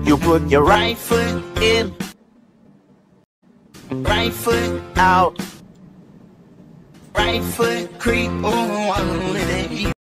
You put your right foot in, right foot out, right foot creep on one little